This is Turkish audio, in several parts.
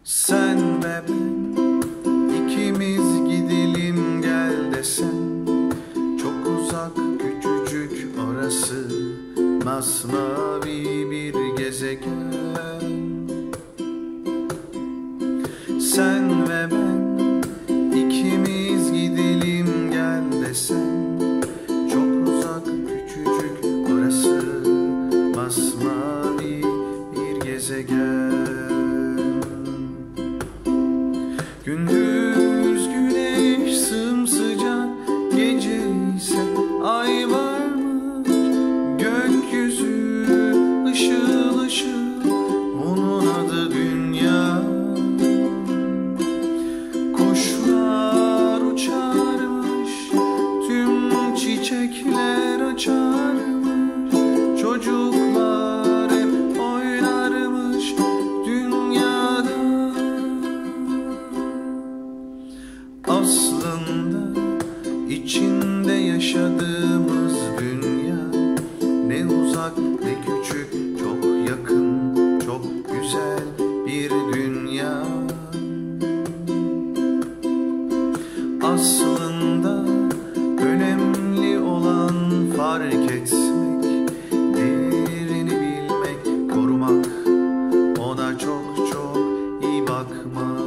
Sen ve ben ikimiz gidelim gel desen, çok uzak küçücük orası, masmavi bir gezegen. Sen ve ben ikimiz gidelim gel desen, çok uzak küçücük orası, masmavi bir gezegen. Gündüz güneş sımsıcak, gece ise ay varmış. Gökyüzü ışıl ışıl, onun adı dünya. Kuşlar uçarmış, tüm çiçekler açarmış. Çocuklar hep oynarmış dünyada. Aslında içinde yaşadığımız dünya ne uzak ne küçük, çok yakın, çok güzel bir dünya. Aslında önemli olan fark etmek, değerini bilmek, korumak, ona çok çok iyi bakmak.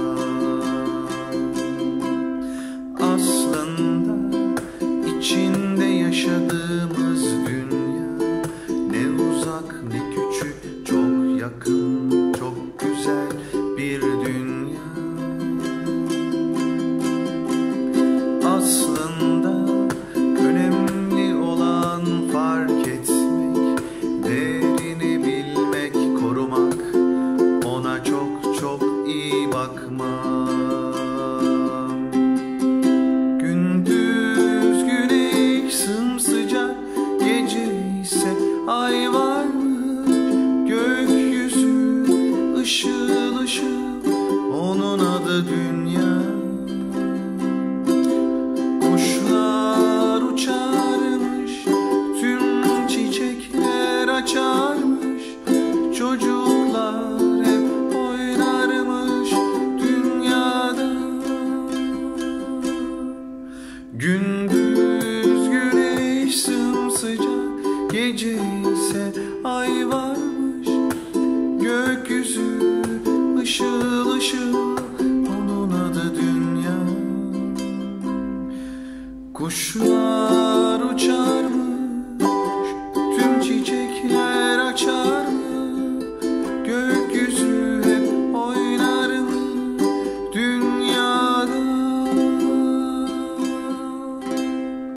Aslında içinde yaşadığımız dünya ne uzak ne küçük, çok yakın, çok güzel bir dünya. Aslında önemli olan fark etmek, değerini bilmek, korumak, ona çok çok iyi bakmak. Gündüz güneş sımsıcak, gece ise ay varmış. Gökyüzü ışıl ışıl, onun adı dünya.